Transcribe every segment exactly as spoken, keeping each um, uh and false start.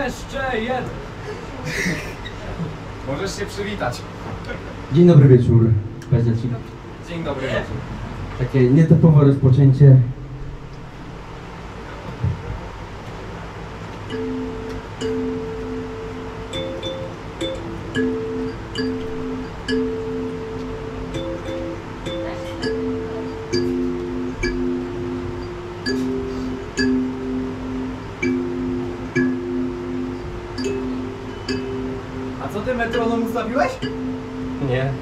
Jeszcze jeden. Możesz się przywitać. Dzień dobry wieczór, Bezecik. Dzień dobry wieczór. Takie nietypowe rozpoczęcie. A co ty metronom ustawiłeś? Nie.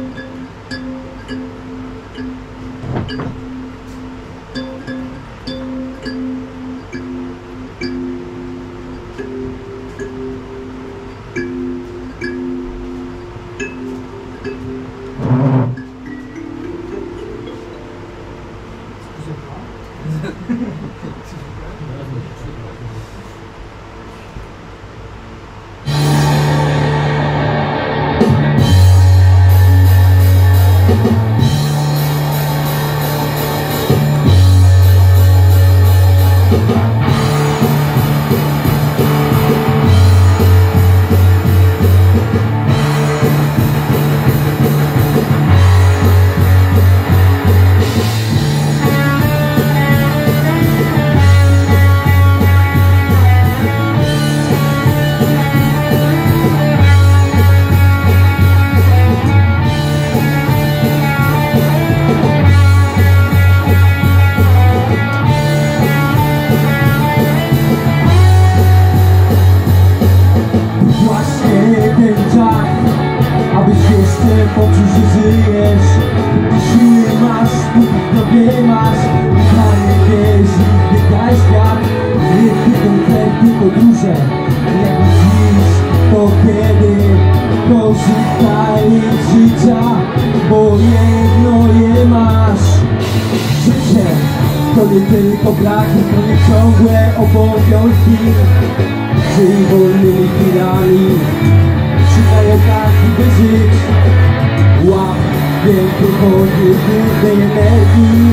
Poczuł, że żyjesz. Siły masz, tobie masz. Pytanie wiesz, nigdy daj świat. Nie tylko ten, tylko duże. Jak dziś, to kiedy korzystaj z życia, bo jedno je masz. Życie to nie tylko braki, to nie ciągłe obowiązki. Żyj wolnymi chwilami, szukaj okazji, by żyć. Łap piękny chodnik tej energii.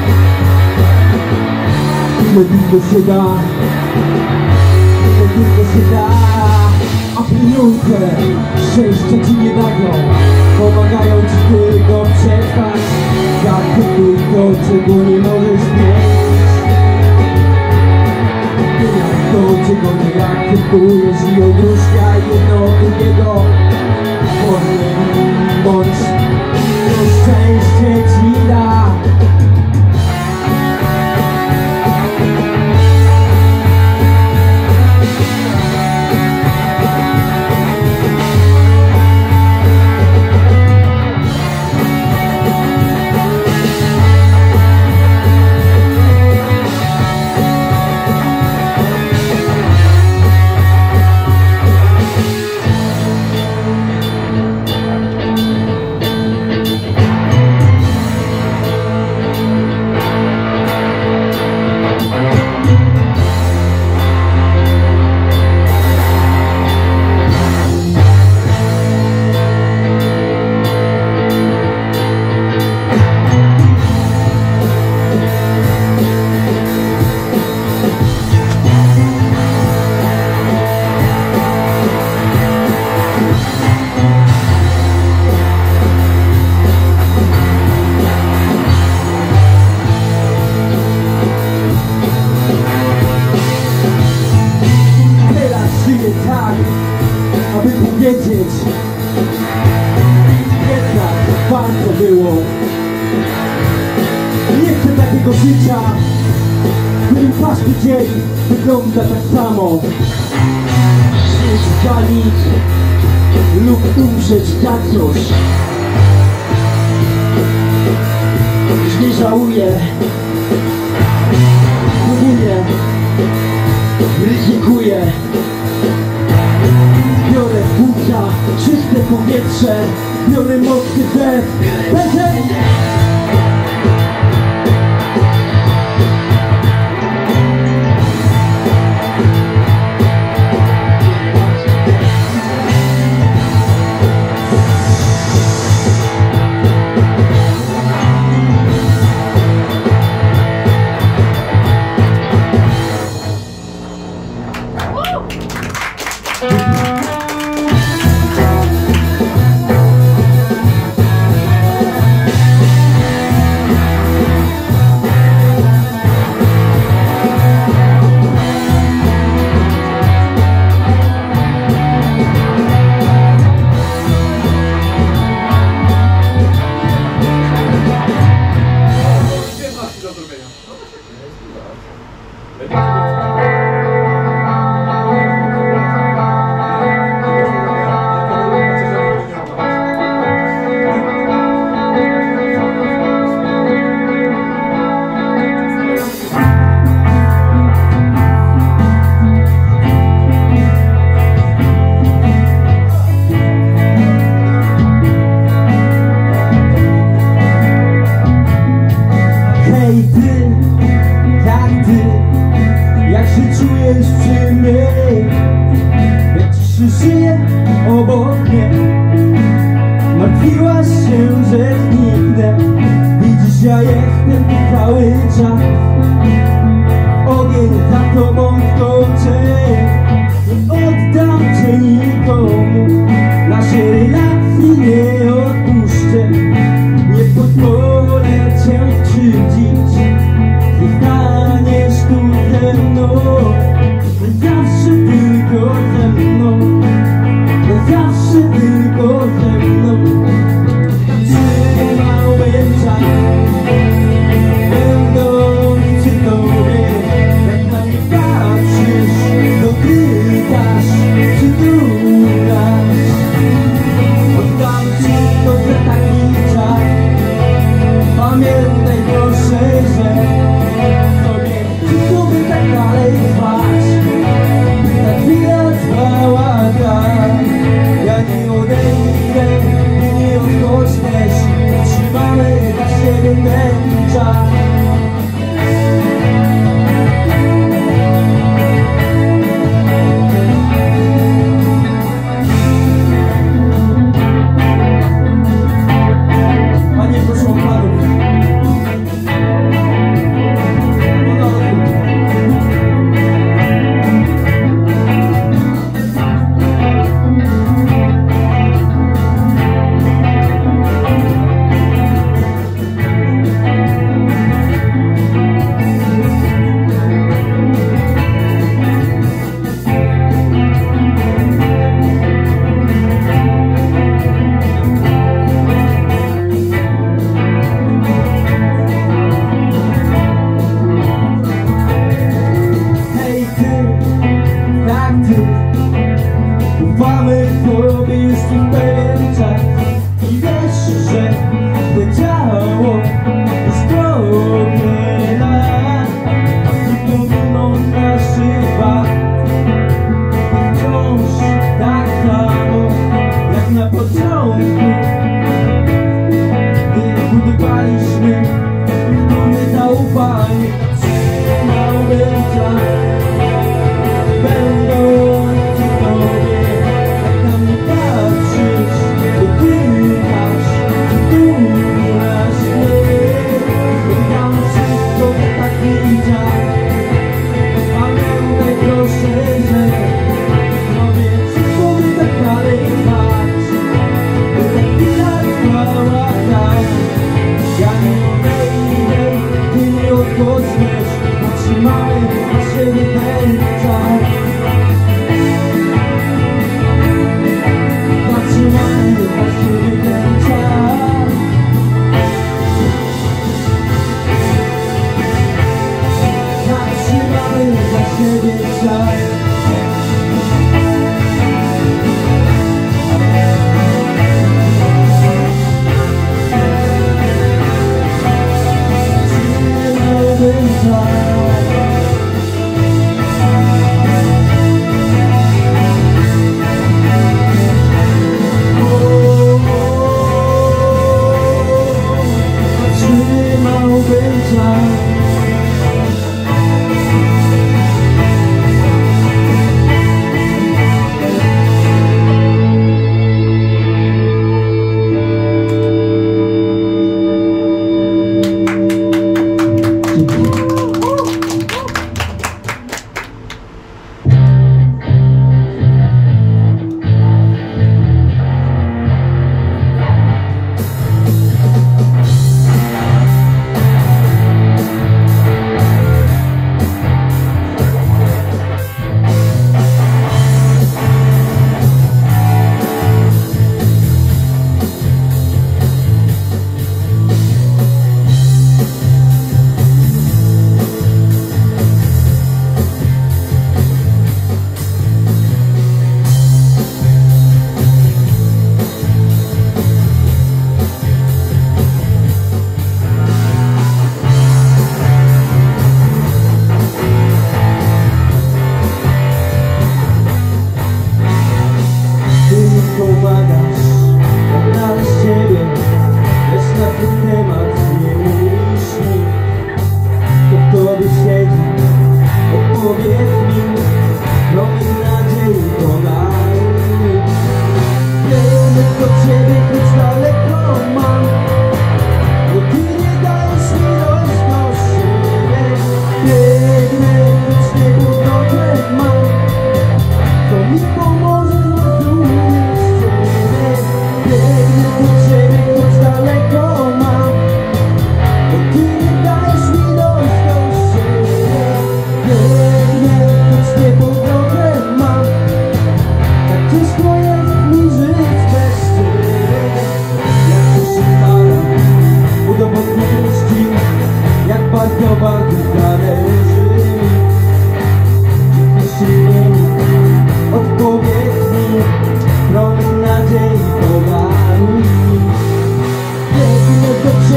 Ile tylko się da, ile tylko się da. A pieniądze szczęścia ci nie dadzą, pomagają ci tylko przetrwać. Zaakceptuj to, czego nie możesz mieć. To, czego nie akceptujesz, i odróżniaj jedno od drugiego. Bądź to szczęście ci da. Tak, aby powiedzieć, jednak warto było. Nie chcę takiego życia, w którym każdy dzień wygląda tak samo. Żyć za nic lub umrzeć za coś. Już nie żałuję, próbuję, ryzykuję. Biorę buta, czyste powietrze, biorę mocny dech. Bezek! Woo! czy żyje obok mnie. Martwiłaś się, że zniknę. Widzisz, ja jestem cały czas. Ogień za tobą skoczę. Nie oddam cię nikomu. Naszej relacji nie odpuszczę. Nie pozwolę cię skrzywdzić. Zostaniesz tu ze mną. Zawsze tylko ze mną. Zawsze tylko ze mną. Trzymałbym czas, będąc przy tobie. Jak na mnie patrzysz, dotykasz, przytulasz. Oddam ci to za taki czas. Pamiętaj proszę, że sobie przy tobie tak dalej trwać. Ta chwila trwała tak. Ja nie odejdę, ty nie odpoczniesz. Trzymamy dla siebie ten czas. Panie, proszę o panów. Ufamy sobie już tu pewien czas. I wiesz, że leciało już trochę lat. I pomimo naszych wad wciąż tak samo jak na początku, gdy budowaliśmy wspólne zaufanie. Trzymałbym czas, będąc przy tobie. Jak na mnie patrzysz, dotykasz, przytulasz mnie. Oddam wszystko za taki czas. Pamiętaj proszę, że sobie przy tobie tak dalej trwać. Bo ta chwila trwała tak. Ja nie odejdę, ty nie odpoczniesz. Zatrzymamy na siebie ten czas. Zatrzymamy na siebie ten czas. Zatrzymamy na siebie czas. Trzymałbym czas. Trzymałbym czas.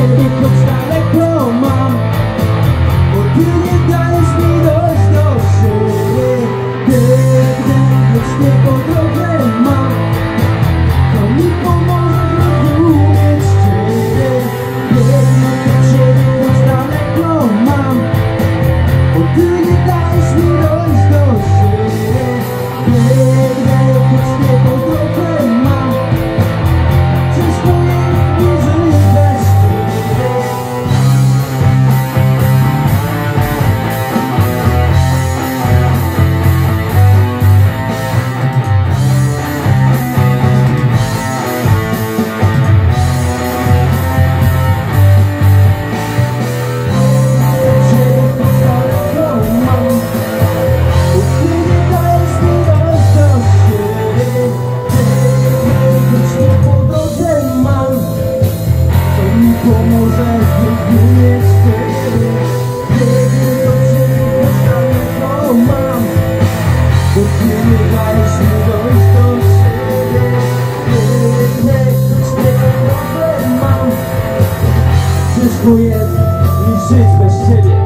ciebie, choć daleko mam, bo ty nie dajesz mi dojść do siebie. Biegnę, choć nie po drodze mam, to mi pomoże zrozumieć ciebie. Biegnę do ciebie, choć daleko mam, bo ty nie dajesz mi dojść do siebie. Biegnę, choć nie po drodze mam, ciężko jest mi żyć bez ciebie. Ciężko jest mi żyć bez ciebie.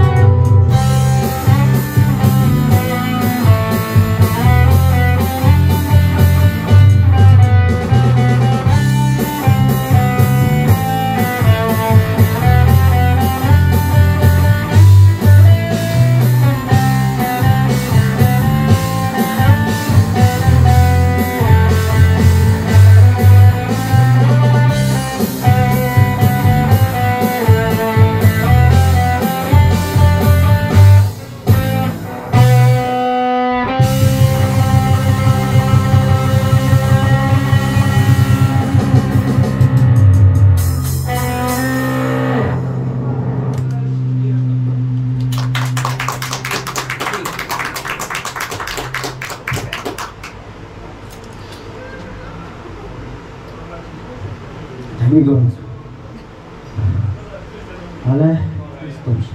Tak mi gorąco. Ale jest dobrze.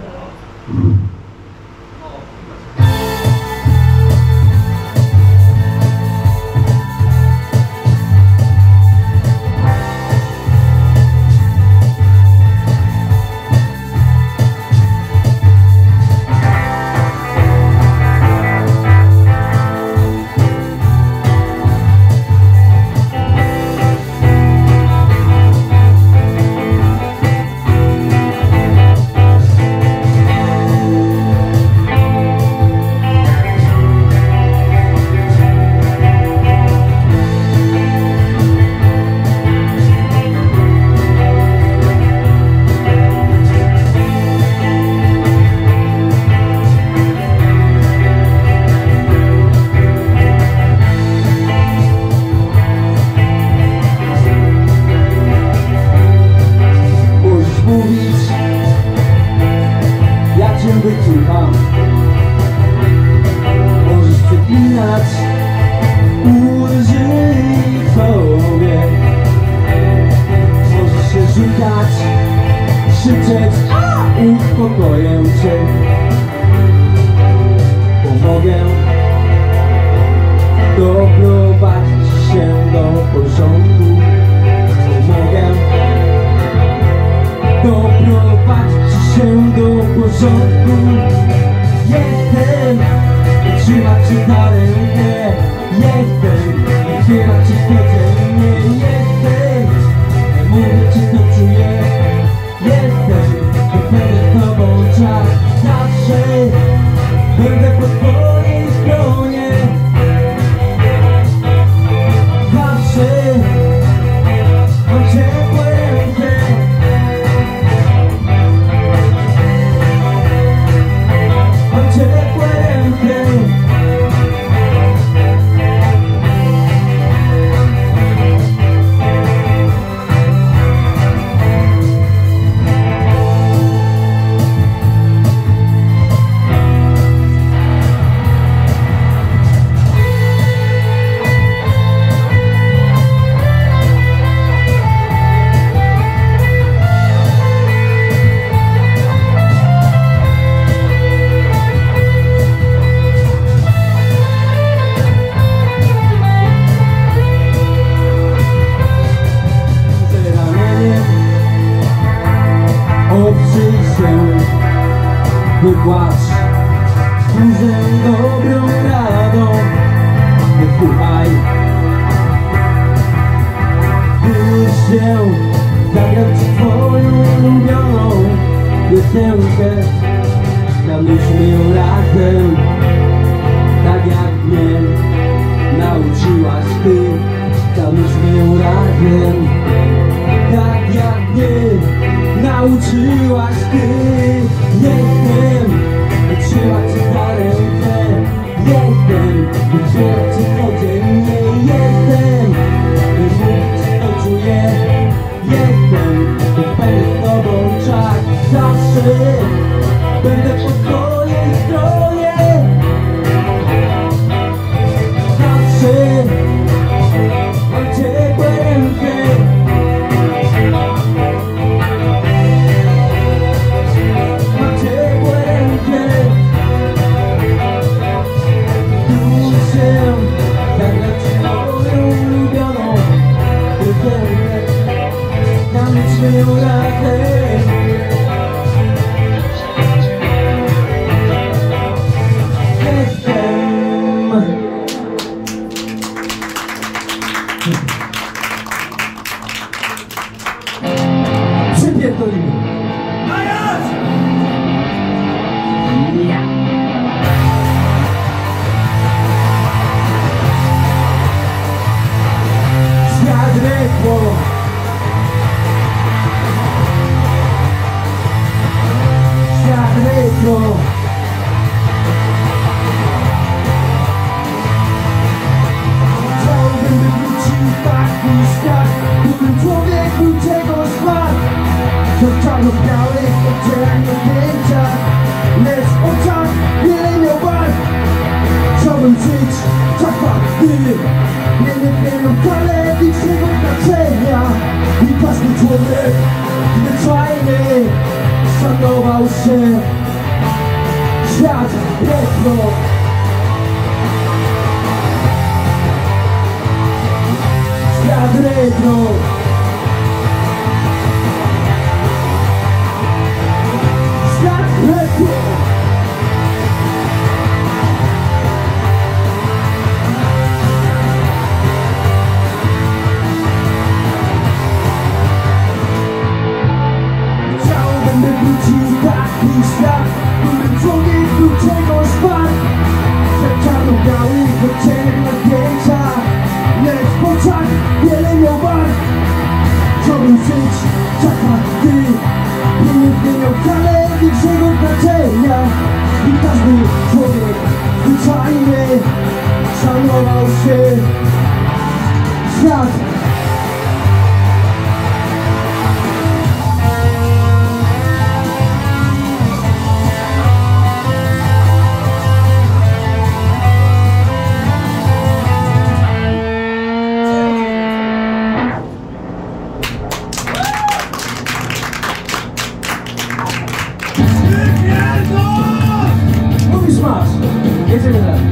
Wyczucham. Możesz przeklinać, użyj sobie. Możesz się rzucać, krzyczeć, a uspokoję cię. Pomogę doprowadzić się do porządku. Pomogę doprowadzić się do porządku. Jestem, trzymać cię za rękę. Jestem, trzymać cię codziennie. Jestem, mówię ci co czuję. Jestem, będę z tobą czas. Zawsze będę po twojej stronie. Zawsze mam ciepłe ręce. Mam ciepłe ręce. wypłacz dużą dobrą radą. Wysłuchaj, wyłóż się, zagram ci twoją ulubioną piosenkę. Zanurzymy ją razem, tak jak mnie nauczyłaś ty. Zanurzymy ją razem, tak jak mnie nauczyłaś ty. Jestem, trzyma cię za rękę. Jestem, trzyma cię codziennie. Jestem, mówić co czuję. Jestem, będę z tobą czak zawsze. Będę po twojej stronie. Zawsze mam ciepłe ręce. Mam ciepłe ręce. Wzrusz się, zagrać moją ulubioną piosenkę. Tańczmy ją razem. Przypierdolimy. Majac! Ja. Świat retro. Świat retro. Chciałbym, by wrócił taki świat, w którym człowiek był czegoś wart. To czarno-białych oddzielnych zdjęciach, lecz w oczach wiele miał barw. Chciałbym żyć w czasach, gdy nie miałem wcale większego znaczenia i każdy człowiek zwyczajny szanował się. Świat retro. Świat retro. Świat retro. Chciałbym, by wrócił taki świat, w którym człowiek był czegoś wart. Że czarno-białych odcieniach na zdjęciach, lecz w oczach wiele miał barw. Chciałbym żyć w czasach, gdy pieniądz nie miał wcale większego znaczenia i każdy człowiek zwyczajny szanował się. Świat. Mówisz masz, jedziemy dalej.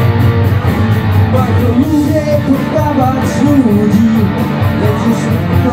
Bardzo lubię poddawać ludzi, lecz już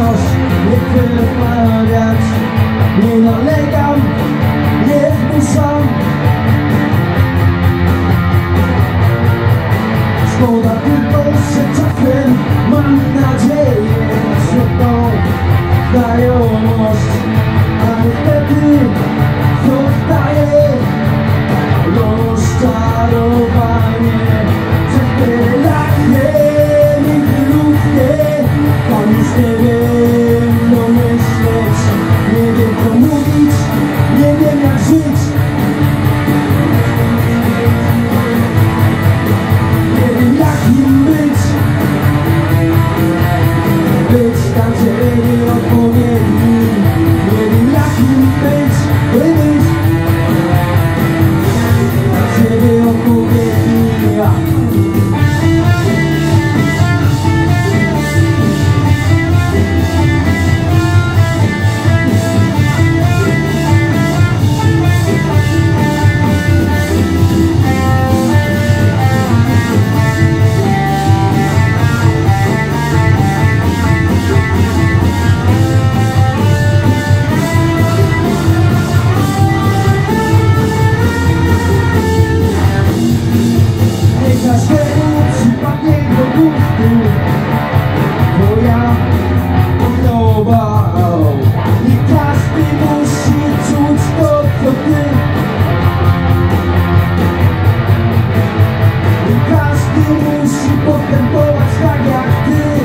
każdy musi postępować tak jak ty.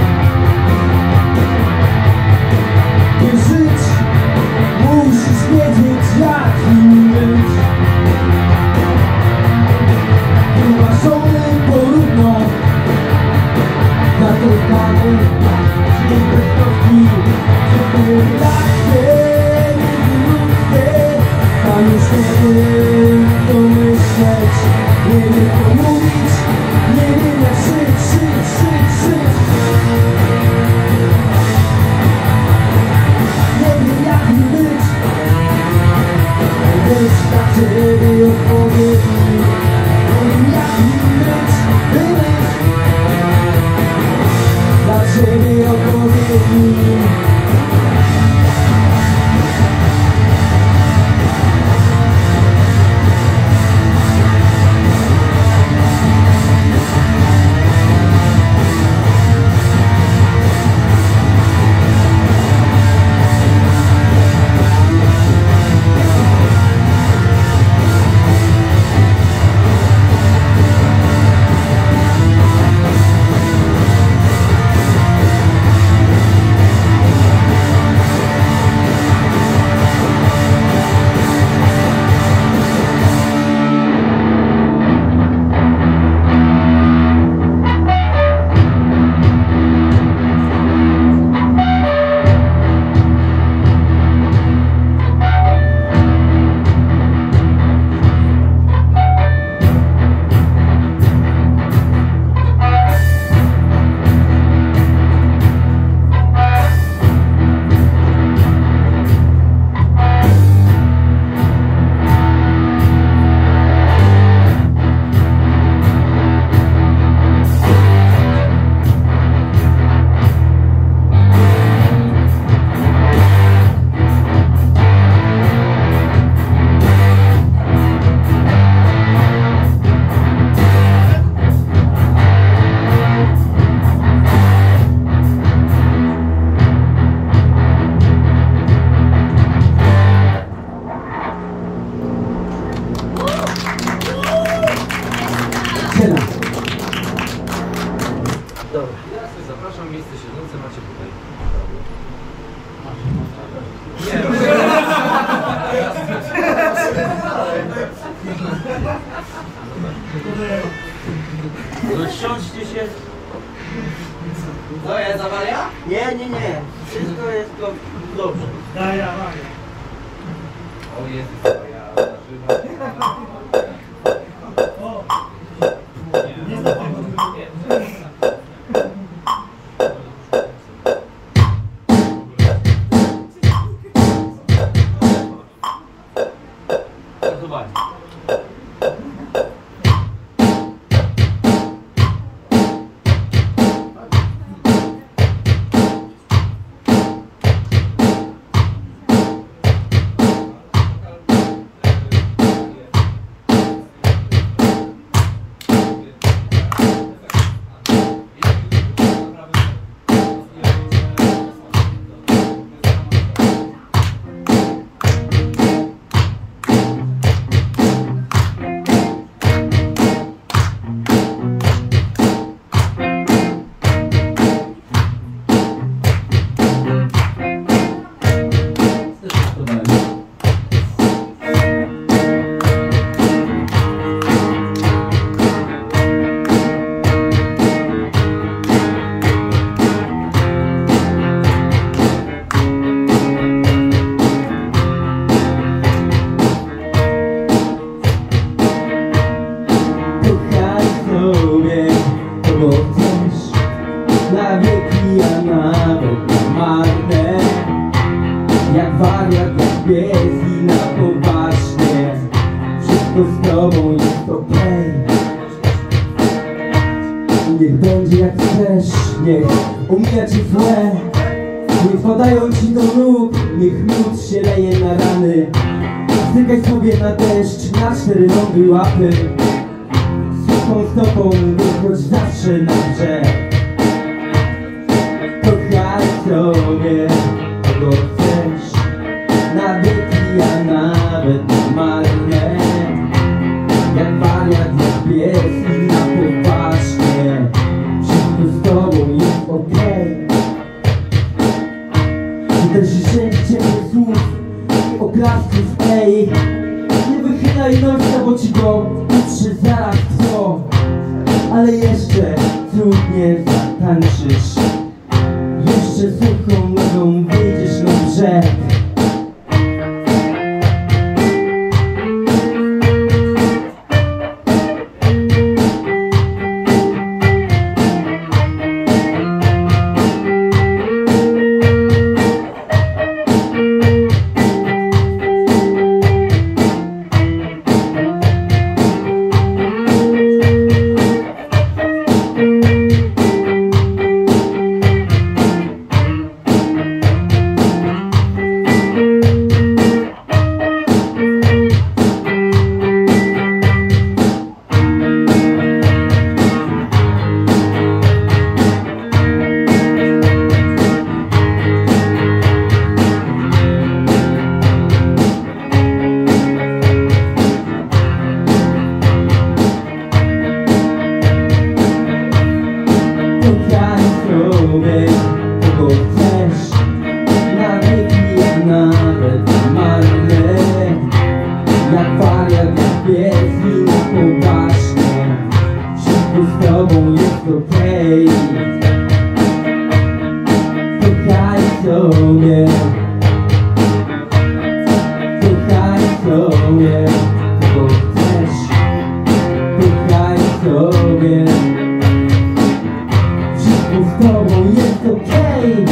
By żyć, musisz wiedzieć jakim być. Wymarzony porówno, zatykany, czyli bez troski. Wszystkie takie ludzkie, a już nie wiem co myśleć, nie wiem co mówić, nie wiem jak żyć, żyć, żyć, żyć. Nie wiem jak mi być, być dla ciebie odpowiedni. Nie wiem jak mi być, by być dla ciebie odpowiedni. Dobra. Teraz zapraszam, miejsce siedzące macie tutaj. Nie. No siądźcie się. To jest awaria? Nie, nie, nie. Wszystko jest to dobrze. Daj, daj. O Jezus, ja zażywam. Nie znam tego. Zobacz. Na wieki, a nawet na marne. Jak wariat, jak pies i na poważnie. Wszystko z tobą jest okej. Niech będzie jak chcesz, niech umija ci złe. Niech padają ci do nóg, niech miód się leje na rany. Stykaj sobie na deszcz, na cztery nogi łapy. Suchą stopą, choć zawsze na brzeg. Kochaj sobie, kogo chcesz. Na wieki, a nawet na marne. Jak wariat, jak pies i na poważnie. ale jeszcze trudnie zatańczysz. Jeszcze suchą nogą wyjdziesz na brzeg. Kogo chcesz, na wieki, jak nawet marne. Jak wariat, jak pies i na poważnie. Wszystko z tobą jest okej. Kochaj sobie, kochaj sobie, kogo chcesz, kochaj sobie. Z tobą jest okej.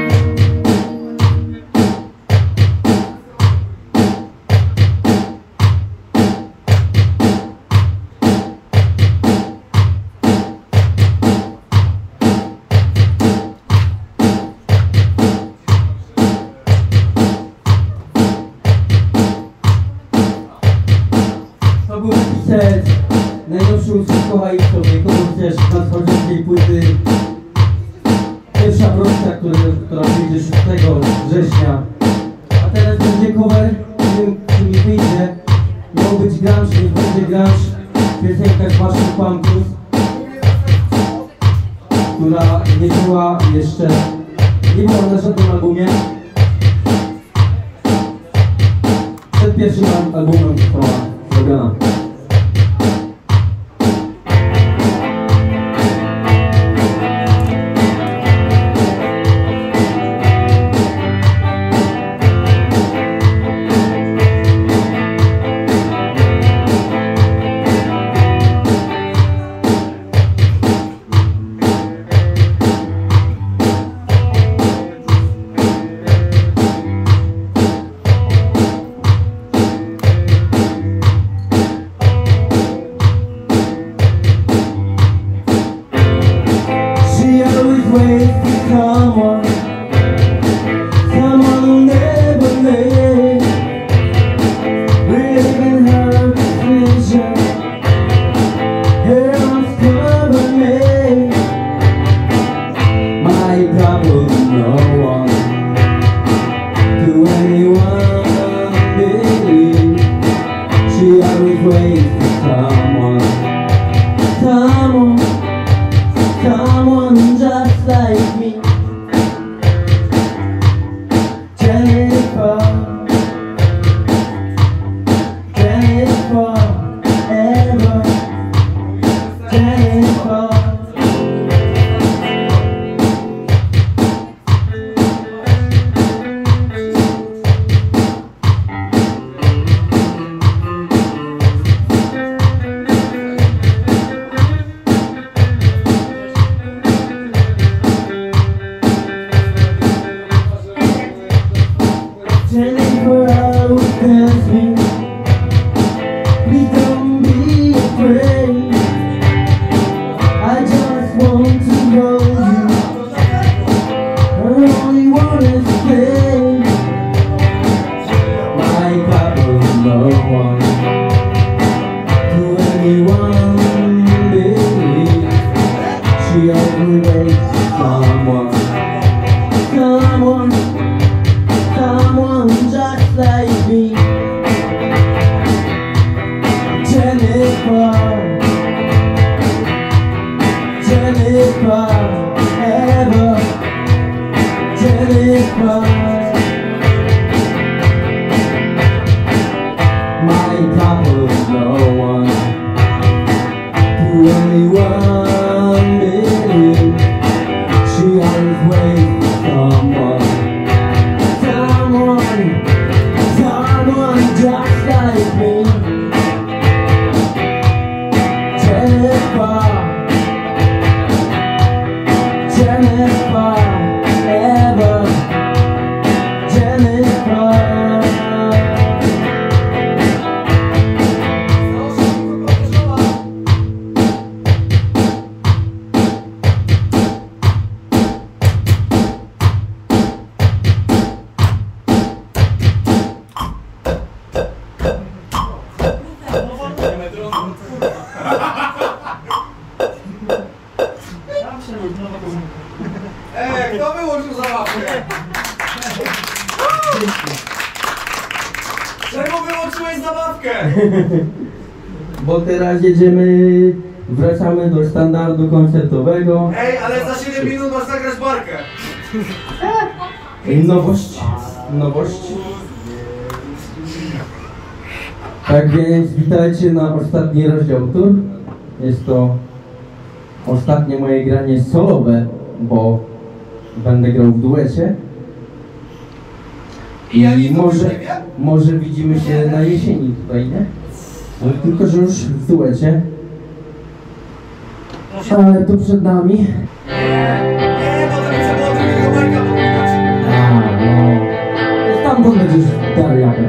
To był set najnowszy utwór Kochaj sobie, kogo chcesz, na tworzącej płyty. Pierwsza prostka, która, która wyjdzie szóstego września. A teraz będzie cover, nie wiem czy mi wyjdzie. Miał być grunge, nie będzie grunge. Piosenka Kwaszyn Pampus, która nie była jeszcze, nie była na żadnym albumie. Przed pierwszym albumem została zrobiona. Wait for someone, someone who never made, living her decision. Here I'm stubborn me. My problem, no one to anyone believe. She always waits for someone, someone, someone just like me. Jennifer, Jennifer, ever, Jennifer. Jennifer, always tells me, please don't be afraid. I just want to hold you. I only wanna stay. My problem, no one to anyone believe. She always waits for someone, someone, someone just like me. Jennifer, Jennifer, ever, Jennifer. My problem, no one to anyone believe she always waits for someone, someone, someone just like me. Jennifer, Jennifer, ever, Jennifer. Ej, kto wyłączył zabawkę? Czemu wyłączyłeś zabawkę? Bo teraz jedziemy, wracamy do standardu koncertowego. Ej, ale za siedem minut masz zagrać barkę. Nowość, nowość. Tak więc witajcie na ostatni rozdział tur. Jest to ostatnie moje granie solowe, bo będę grał w duecie. I może, może widzimy się na jesieni tutaj, nie? No, tylko, że już w duecie. Ale to przed nami. Nie, bo to mi trzeba od drugiego bajka podpinać. A, no. To stamtąd będziesz Darianem.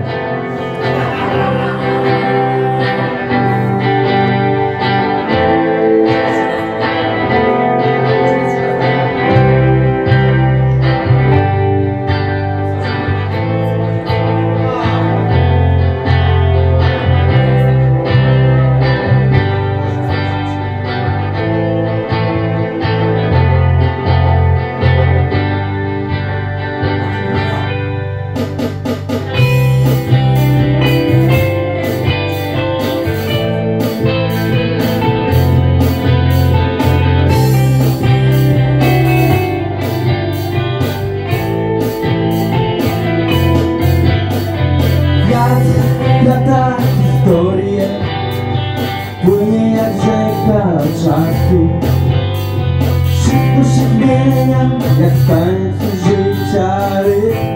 Lata historie płynie jak rzeka czasu. Szybko się zmienia jak w tańcu życia rytm.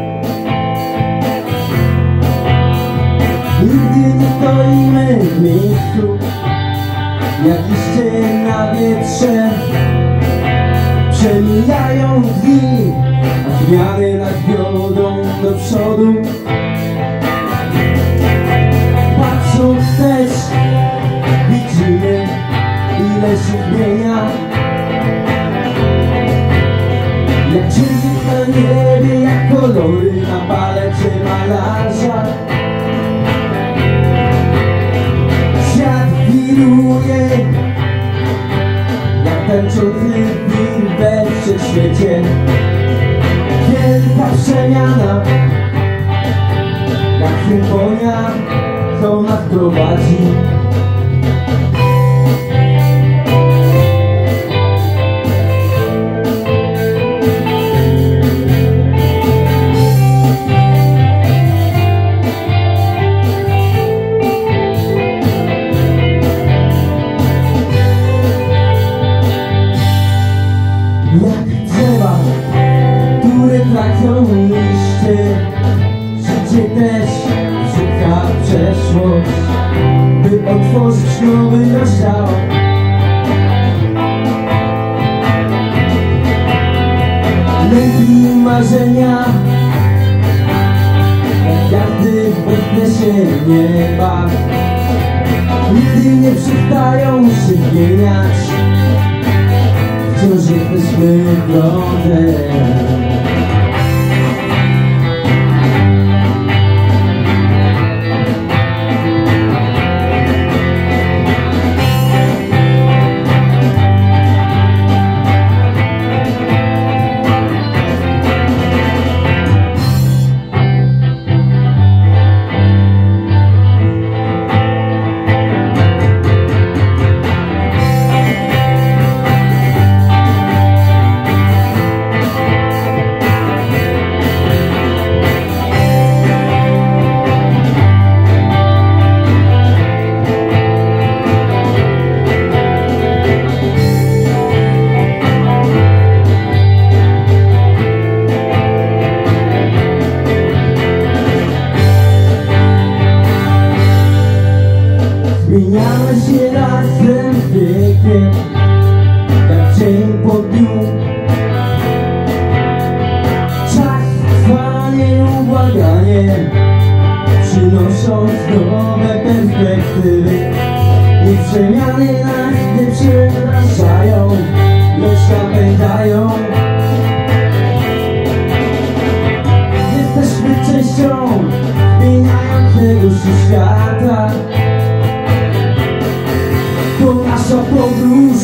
Nigdy nie stoimy w miejscu, jak liście na wietrze. Przemijają dni, a zmiany nas wiodą do przodu. Patrząc też widzimy, ile się zmienia. Jak księżyc na niebie, jak kolory na palecie malarza. Świat wiruje, jak tańczący wir we wszechświecie. Wielka przemiana, jak symfonia, co nas prowadzi. Jak drzewa, które tracą liście, życie też rzuca w przeszłość, by otworzyć nowy rozdział. Lęki i marzenia, jak gwiazdy w bezkresie nieba, nigdy nie przestają się zmieniać. Wciąż jesteśmy w drodze. człowiekiem, jak dzień po dniu. Czas trwa nieubłaganie, przynosząc nowe perspektywy. Ich przemiany nas nie przerażają, lecz napędzają. Jesteśmy częścią zmieniającego się świata. To nasza podróż.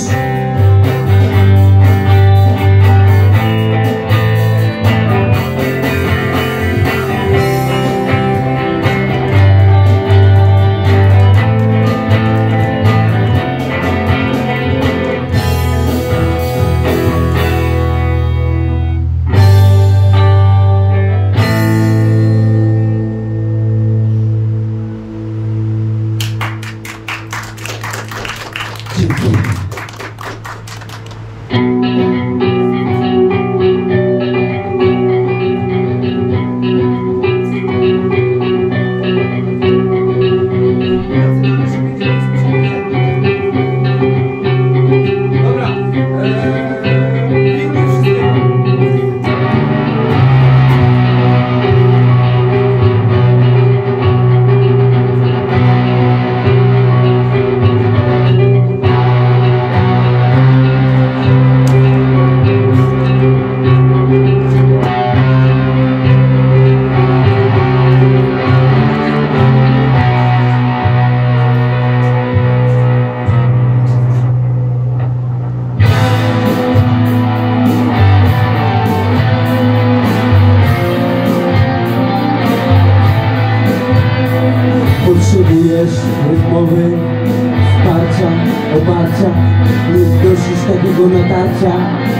Potrzebujesz rozmowy, wsparcia, oparcia. Nie znosisz takiego natarcia.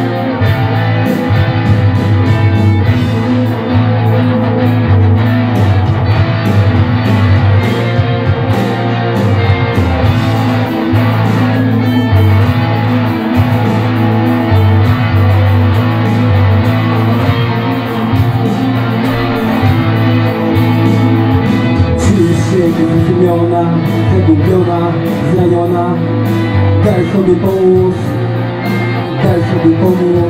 Zrozumiona, zagubiona, zraniona. Daj sobie pomóc, daj sobie pomóc.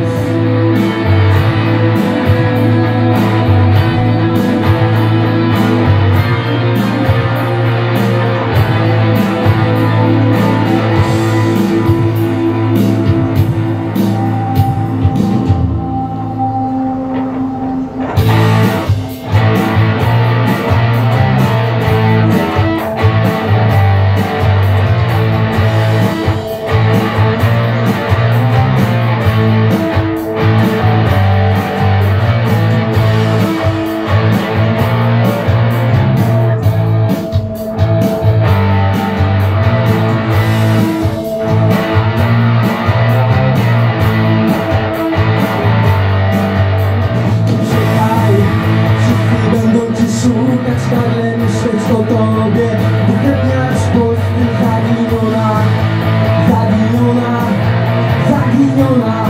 Nagle myśleć o tobie, wypełniać posty. Zaginiona, zaginiona, zaginiona.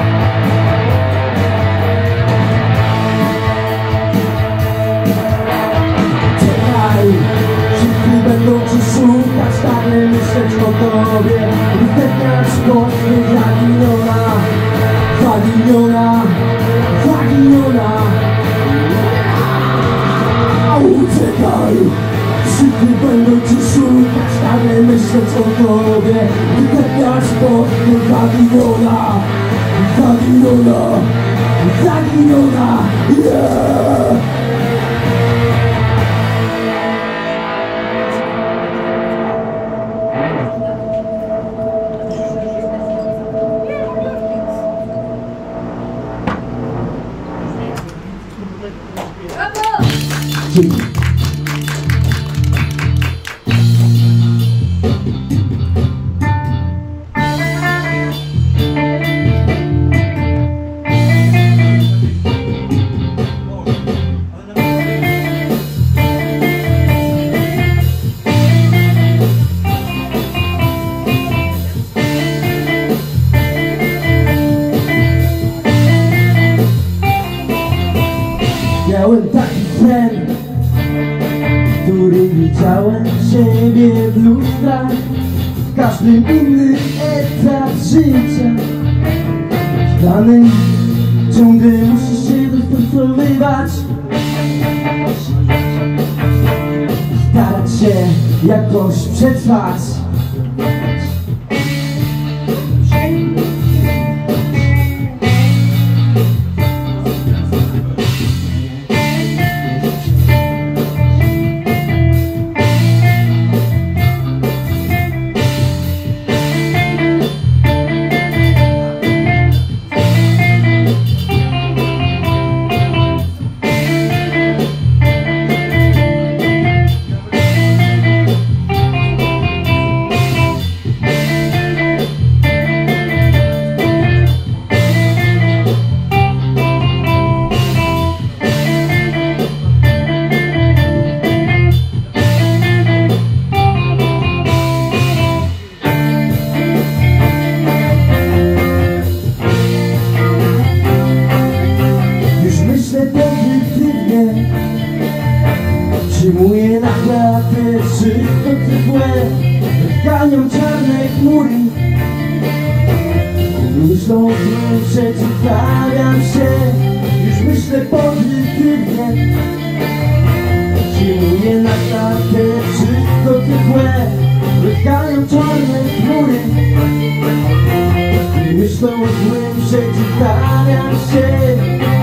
Czekaj, wszyscy będą ci szukać. Nagle myśleć o tobie, wypełniać posty. Zaginiona, zaginiona, zaginiona. Uciekaj, wszyscy będą ci szukać, ale myśleć o tobie. Wypełniać posty. Zaginiona, zaginiona, zaginiona, yeah! Dzięki. Miałem taki sen, w którym widziałem siebie w lustrach, w każdym innym życia dany, ciągle musisz się dostosowywać, starać się jakoś przetrwać. Przyjmuję na klatę wszystko co złe, ganią czarne chmury. Myślą, że przeciwstawiam się, już myślę pozytywnie. Przyjmuję na klatę wszystko co złe, ganią czarne chmury. Myślą o złym, przeciwstawiam się.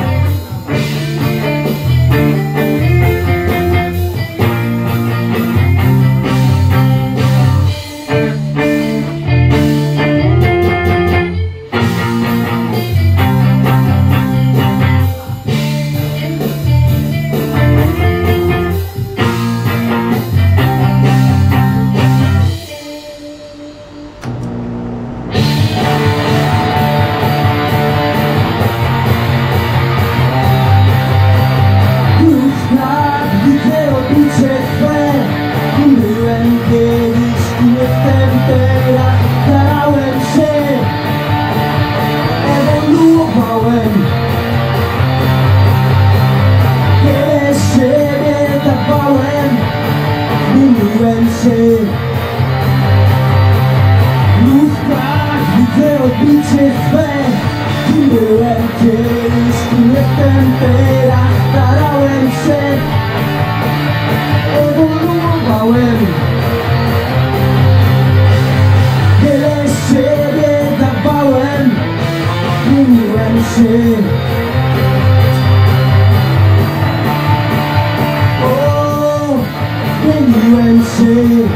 Widzę odbicie swe, kim byłem kiedyś, kim jestem teraz. Starałem się, ewoluowałem, wiele z siebie dawałem, zmieniłem się. O, zmieniłem się.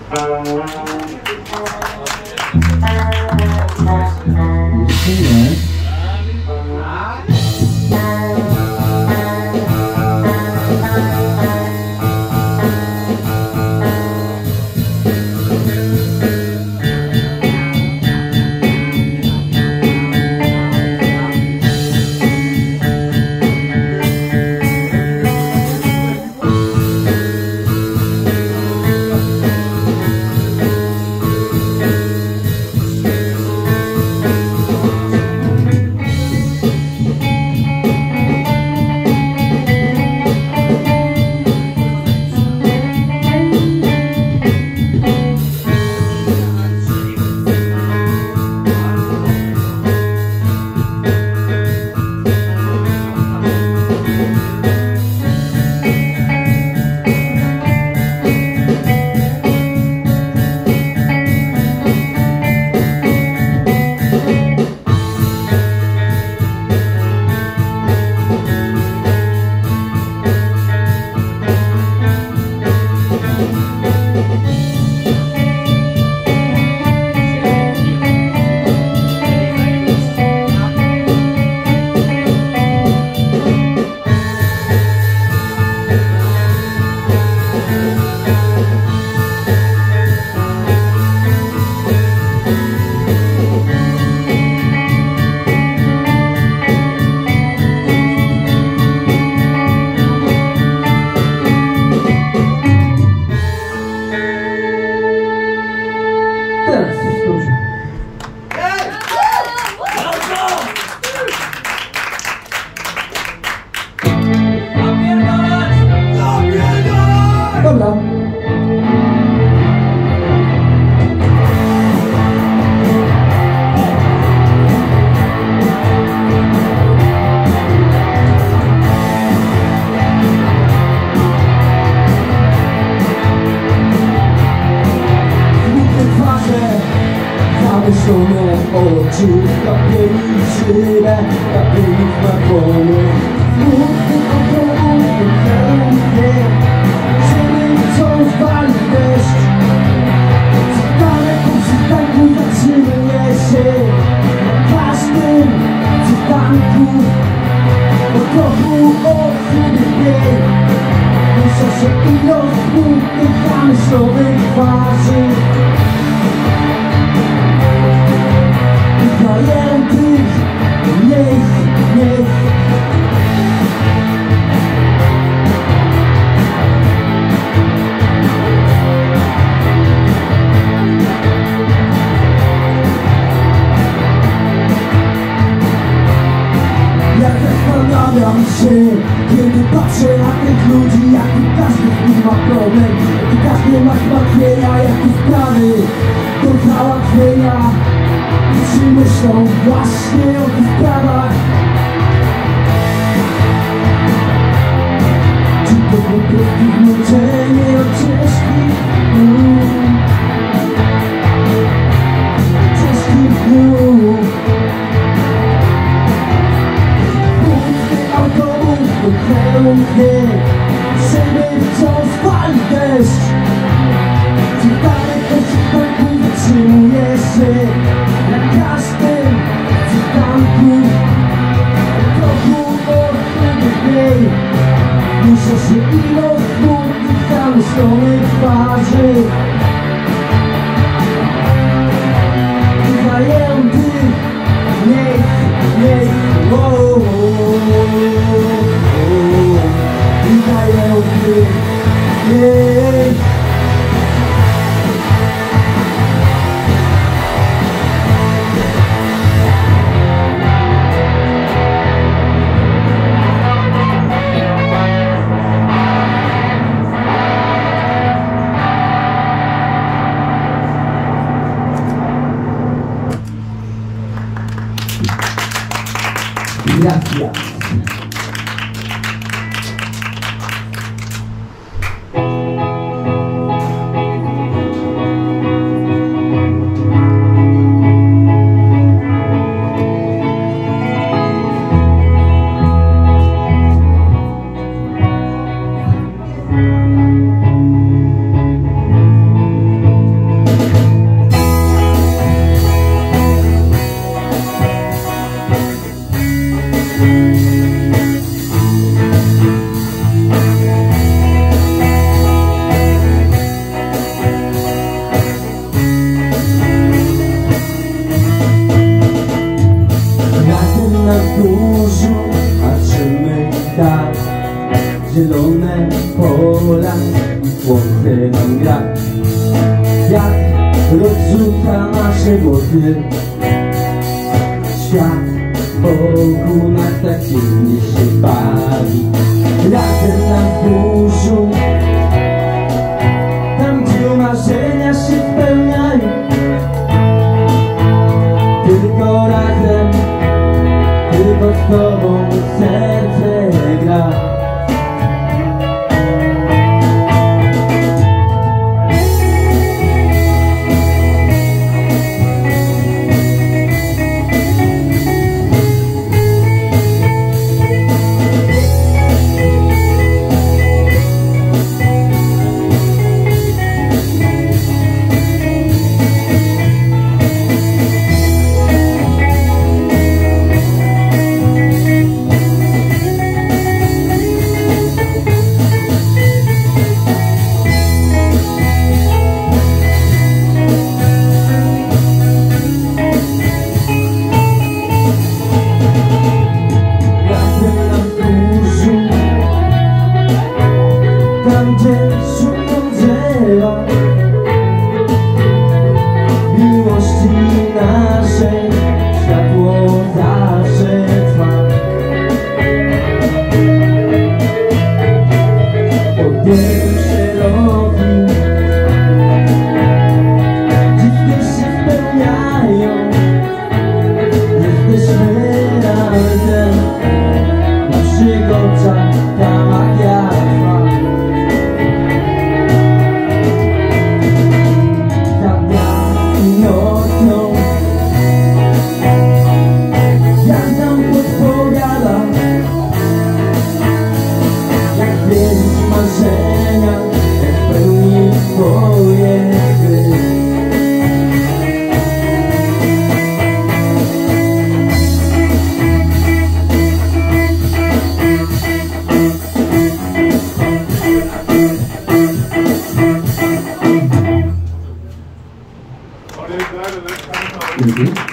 Jeszcze nie. Zamyślone oczy, kapieni szybę, kapieni flakony. Smutny autobus, wypełniony, ziemi wciąż wali deszcz. Z daleko przystanku zatrzymuje się, na każdym przystanku po trochu osób mniej. Rusza się ilość smutnych, zamyślonych twarzy. Zajętych miejsc, miejsc. Ja zastanawiam się, kiedy patrzę na tych ludzi, jaki każdy z nich ma problem i każdy ma zmartwienia, jakie sprawy do załatwienia. Czy myślą właśnie o tych sprawach? Czy to po prostu zmęczenie od ciężkich dni? Ciężkich dni. Pusty autobus wypełniony, szyby wciąż pali deszcz. Czy daleko przystanku zatrzymuje się? Na każdym przystanku trochę osób mniej. Rusza się ilość smutnych, zamyślonych twarzy. Zajętych miejsc, miejsc. Oh, oh, oh. Zajętych miejsc. Gracias. Słońce nam gra, wiatr rozrzuca nasze głosy. Świat wokół nas tak dziwnie się bawi. Razem nam burzu, tam gdzie marzenia się spełniają. Tylko razem, tylko z tobą serce gra. Tam gdzie szumą drzewa, miłości naszej światło zawsze trwa. Pod niebem szerokim dziwnie się spełniają. Jesteśmy razem, w naszych oczach ta magia trwa. Nocą ja nam podpowiadam, jak wierzyć w marzenia, jak pełnić swoje sny. Mhm.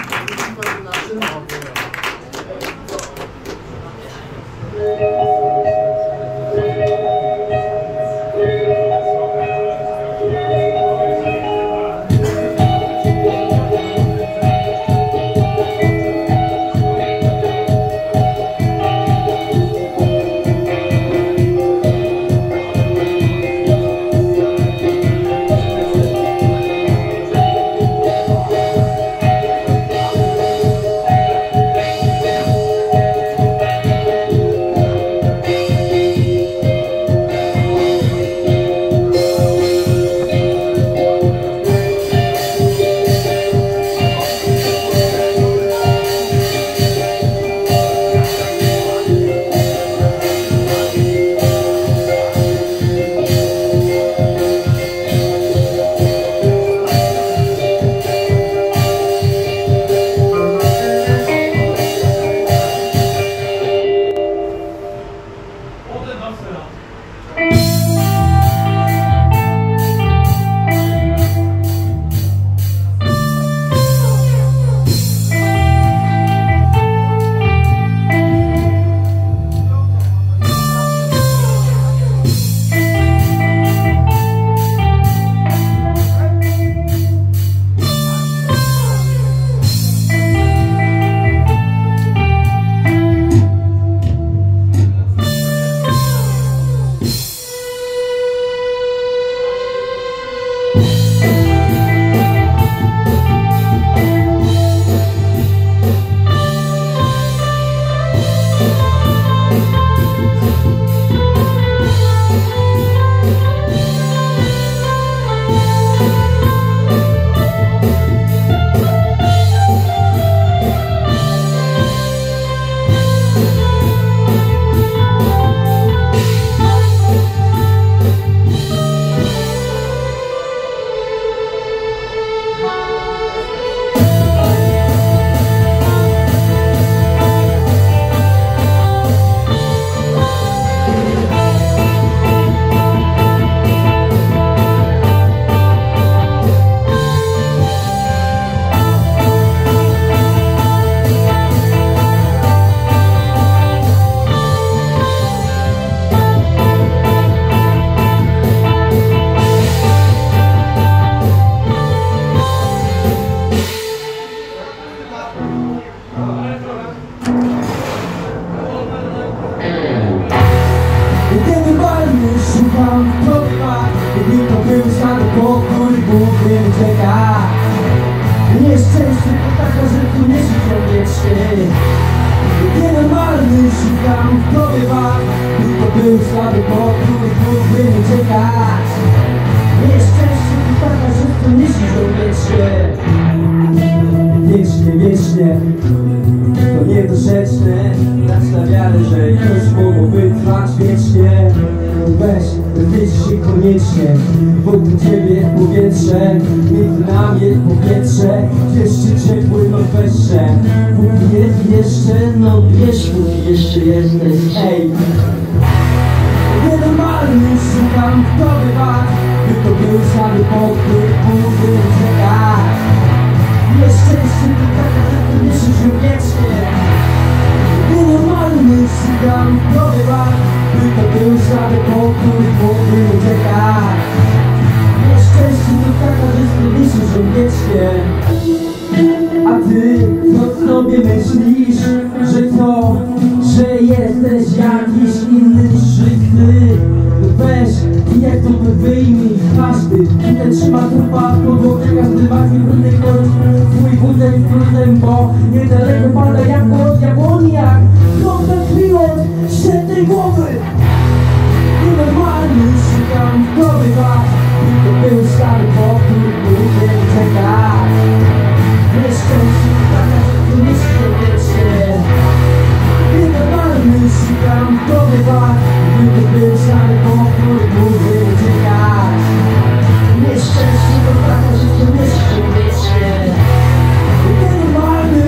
Gdy to był stary pokój, główny ucieka. Nieszczęście to taka, że tu nie żyją wiecznie. Nienormalny szukam w tobie wad. Gdy to był stary pokój, główny ucieka. Nieszczęście to taka, że tu nie żyją wiecznie. Wiecznie, wiecznie, to niedorzeczne. Dać na wiarę, że ktoś mógłby trwać wiecznie. Weź, wyjść się koniecznie. Wokół ciebie powietrze, między nami powietrze. Jeszcze ciepły norweższe. Póki jest jeszcze, no wiesz, póki jeszcze jesteś. Ej, nienormalny szukam w tobie wad. Gdy to był słaby pokój, mógłby uciekać. Nieszczęście to taka, że tu nie żyją wiecznie. Nienormalny szukam w tobie wad. Gdy to był słaby pokój, mógłby uciekać. Nieszczęście to taka, że tu nie żyją wiecznie. A ty, co sobie myślisz, że to, że jesteś jakiś inny szykny? Weź, jak to by wyjmij każdy. Ten trzyma trupa w podłogę, każdy bardziej brudny kość. Twój wózek z gruzem, bo niedaleko pada jak od jabłoniak. Koncentriłeś się tej głowy. Nienormalny szukam w tobie wad. To był stary pokój, który nie uciekać. Nieszczęście taka, że tu nie się wiecznie. Nienormalny szukam w tobie wad. Gdyby był stary pokój, mógłby uciekać. Nieszczęście to taka, że tu nie się wiecznie. Nienormalny.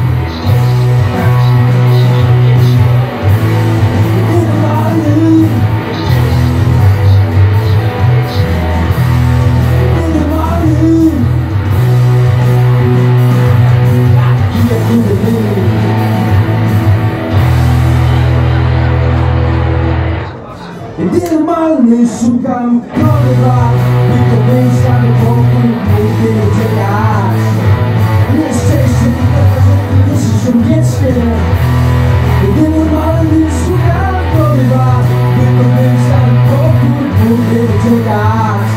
Nienormalny. Nienormalny. Nienormalny szukam tobie wad. Gdy to był stary pokój, mógłby uciekać. Nieszczęście to taka, że tu nie żyją wiecznie. Nienormalny szukam tobie wad. Gdy to był stary pokój, mógłby uciekać.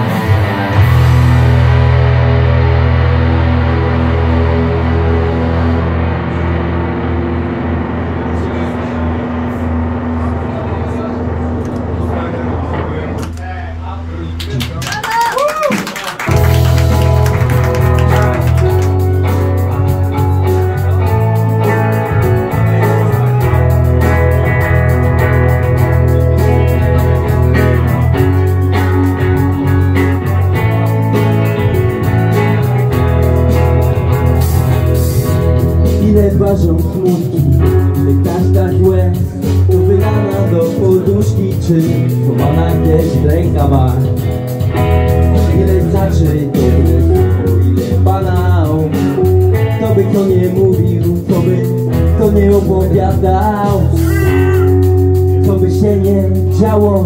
Ile ważą smutki, ile każda łez to wylana do poduszki, czy chowana gdzieś w rękawach. Ile znaczy to by, ile banał. Kto by to nie mówił, kto by to nie opowiadał, co by się nie działo,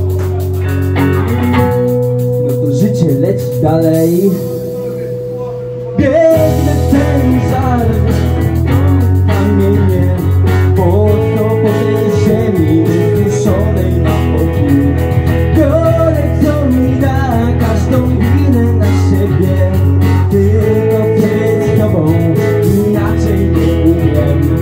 no to życie leci dalej. Biegnę w ten żar, kamienie, po co po tej ziemi wysuszonej na boku. Biorę co mi da, każdą winę na siebie. Tylko być z tobą, inaczej nie umiem.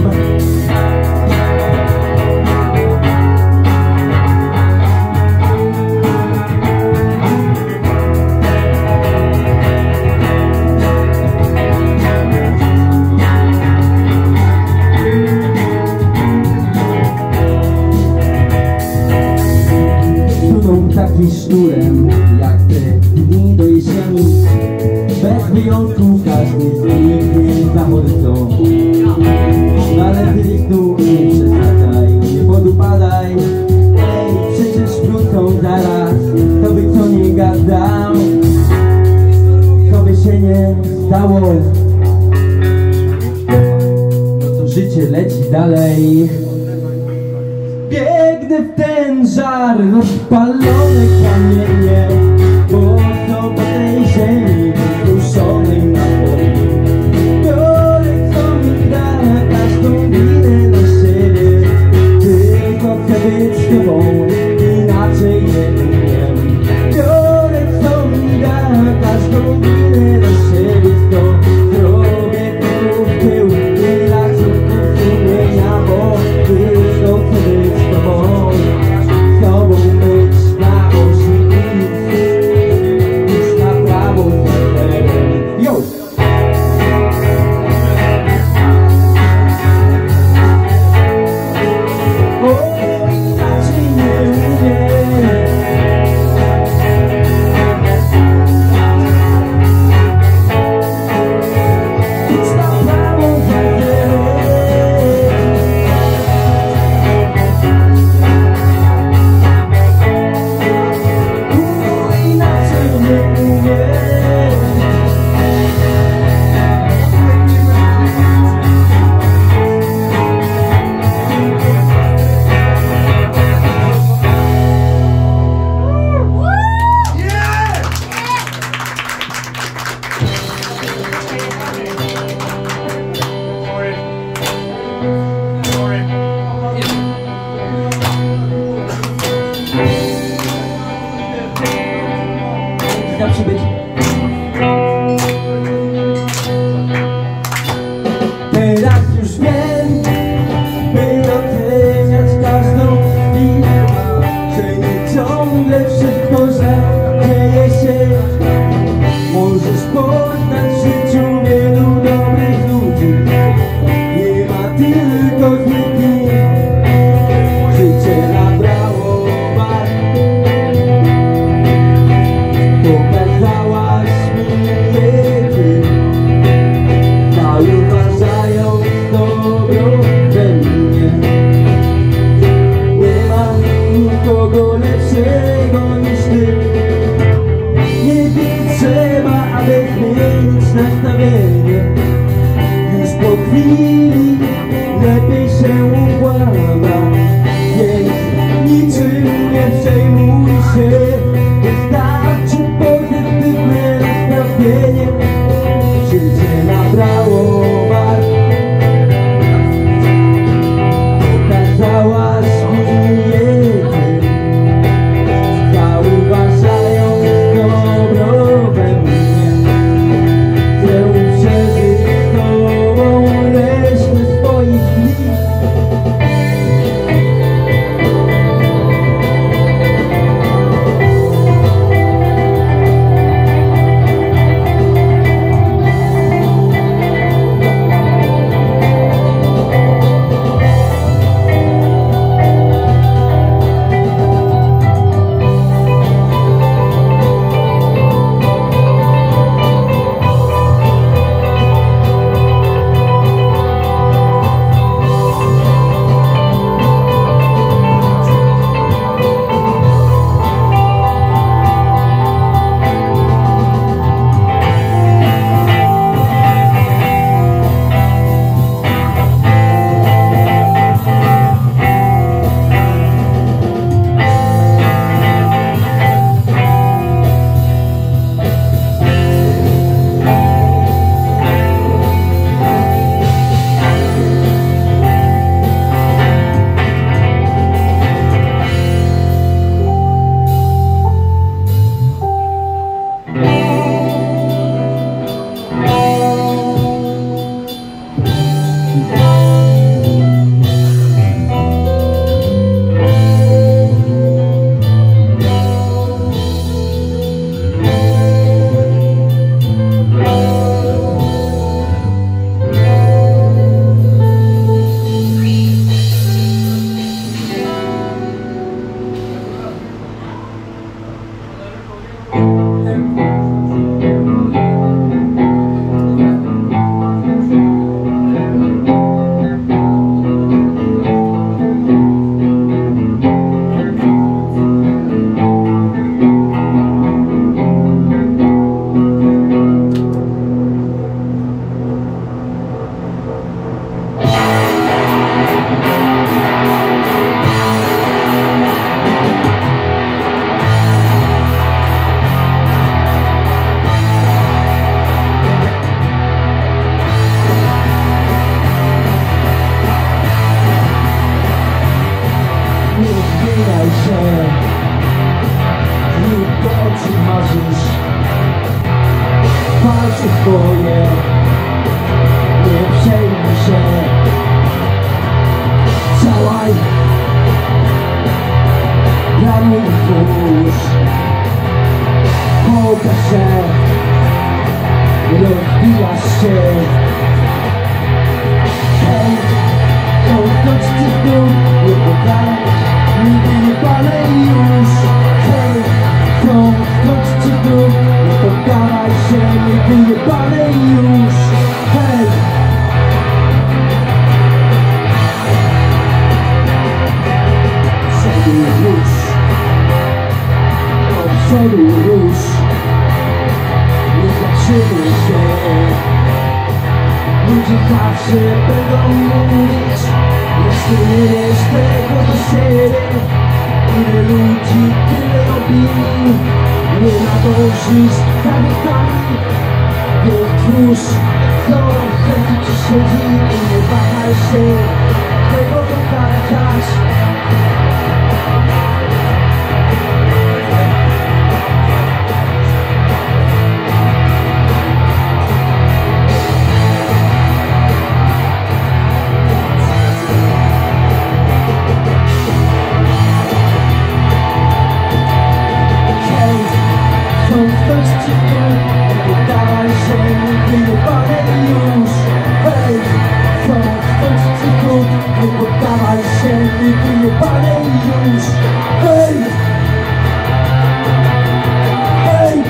Takim sznurem jak te dni do jesieni. Bez wyjątku każdy z nich jest zamordzą. No ale ty znów nie przesadzaj, nie podupadaj. Ej, przecież wrócą zaraz, to by co nie gadał, co by się nie stało, no to życie leci dalej. Biegnę w ten żar, rozpalone kamienie, po co po tej ziemi wysuszonej na polu. Biorę co mi da, każdą winę na siebie. Tylko chcę być z tobą, inaczej nie umiem. wspominę na siebie sto drobnych kroków w tył i dla krzywków sumienia, bo tylko chcę być z tobą, z tobą być na osi nic na prawo z yo! Na przybycie. Teraz już wiem, by doceniać każdą chwilę, że nie ciągle wszystko źle dzieje się. Możesz poznać w życiu wielu dobrych ludzi, nie ma tylko złych dni. Życie nabrało barw, pokazała swoje, nie przejmuj się. Działaj, planuj i twórz, pokaż się, rozwijasz się. Hej, kończ ci tu, nie poddaj, nigdy nie palę już. Hej, kończ ci tu, nie poddawaj się, nigdy nie palę już. Hej, przodu rusz, do przodu rusz, nie zatrzymuj się. Ludzie zawsze będą mówić, jeśli nie wiesz tego do siebie. Ile ludzi, tyle opinii, nie nadążysz za wiekami. Więc twórz, co w sercu ci siedzi i nie wahaj się tego dotarczać. Poddawaj się, nigdy nie palę już. Hej, co skończy ci tu, nie poddawaj się, nigdy nie palę już. Hej, hej.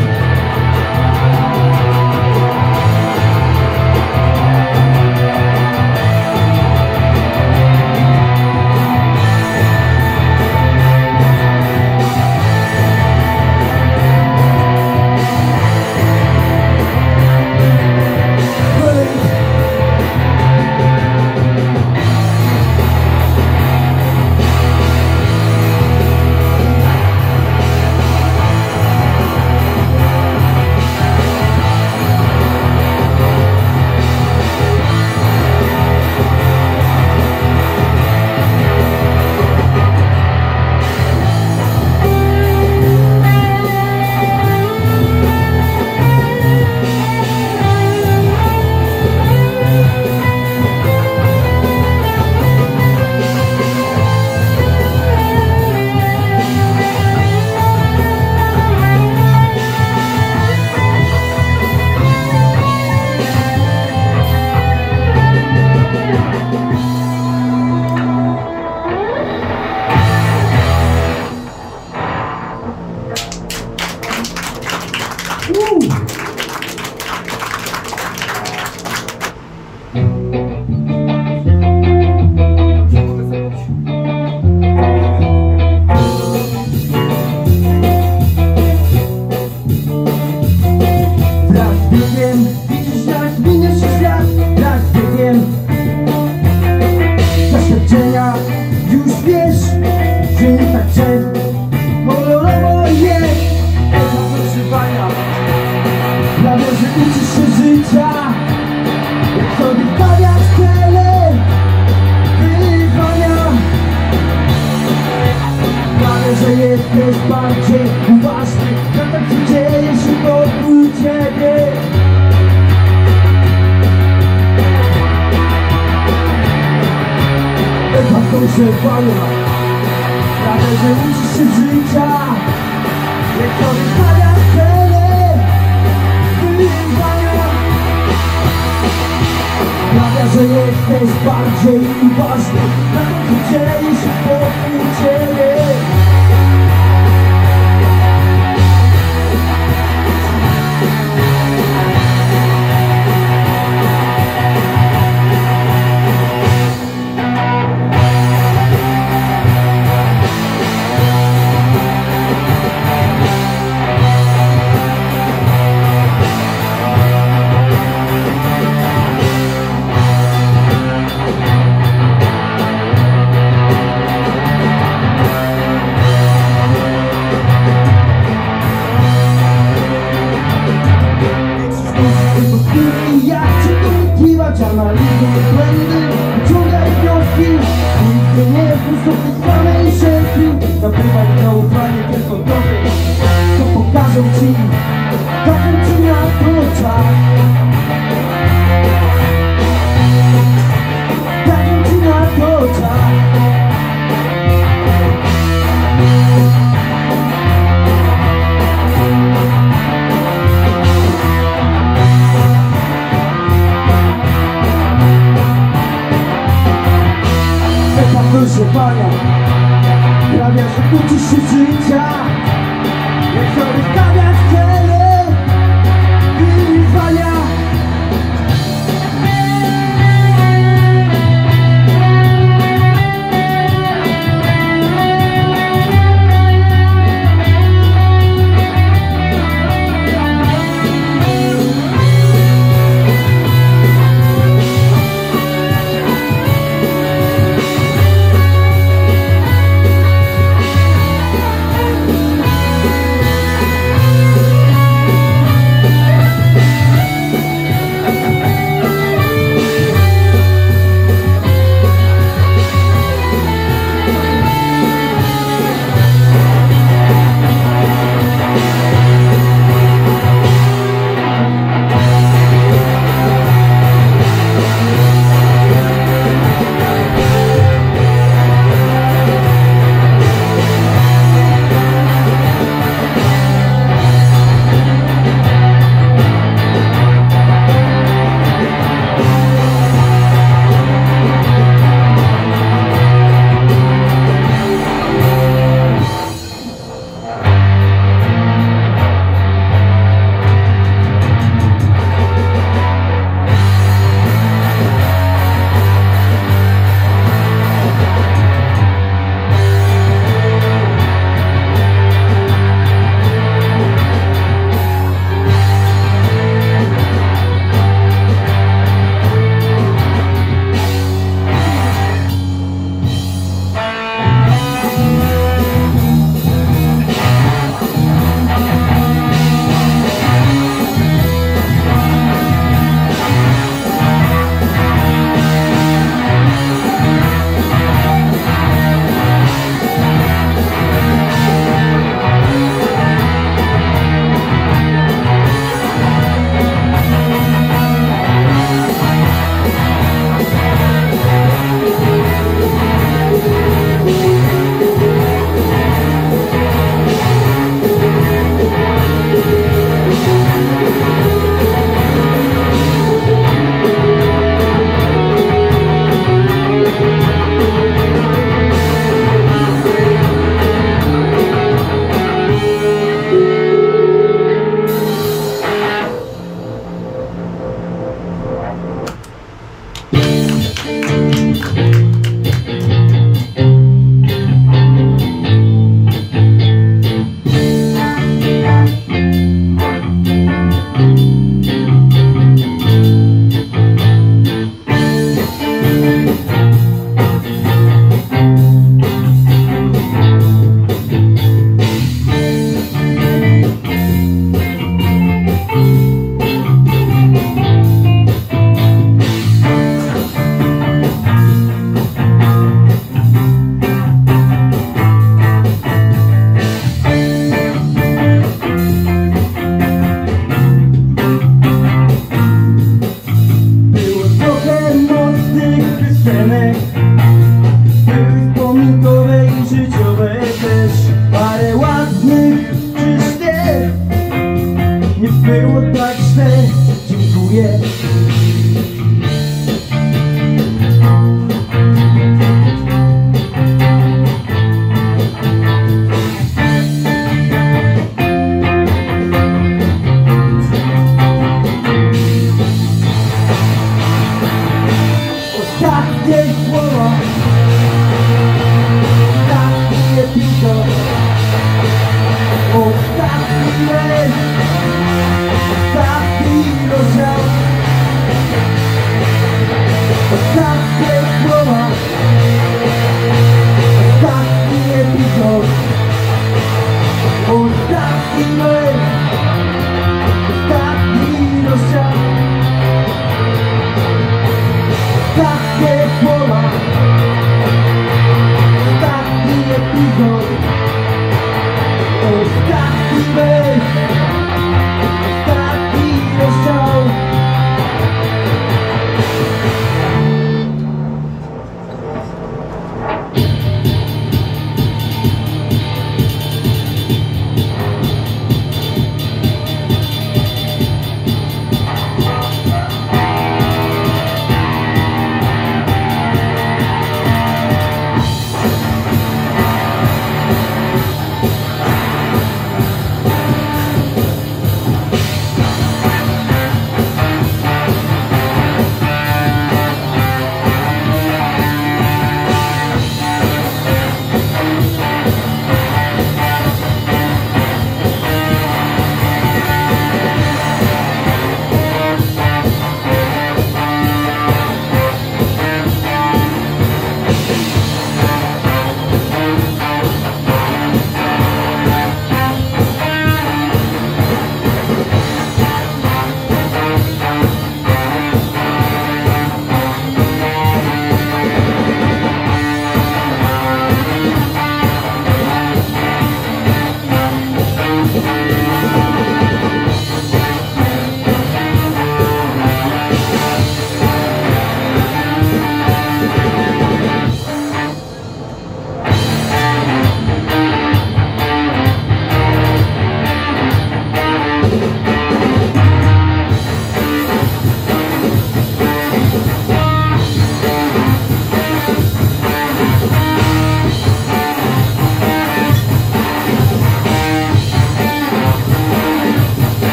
Widzisz jak minie się świat, jak biegiem doświadczenia. Już wiesz, że nie tak przed kolorowo jest etap przeżywania. Prawie, że uczysz się życia, jak sobie stawiasz cele, wyzwania. Prawie, że jesteś bardziej uważny na to, co dzieje się wokół ciebie. Etap dojrzewania. Prawie, że uczysz się życia, jak sobie stawiasz cele, wyzwania. Prawie, że jesteś bardziej uważny na to, co dzieje się wokół ciebie. uczysz się życia, jak sobie stawiasz cele i wyzwania. Były wspominkowe i życiowe też. Parę ładnych, czystych. Nie było tak źle. Dziękuję.